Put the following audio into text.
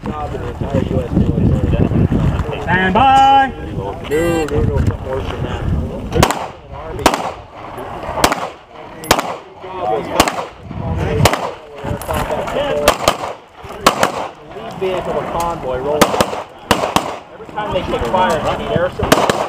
job in the entire U.S. military. Stand by! No, something worse than that. An army. Job was lead vehicle of a convoy rolling. Every time they take fire, they need air support.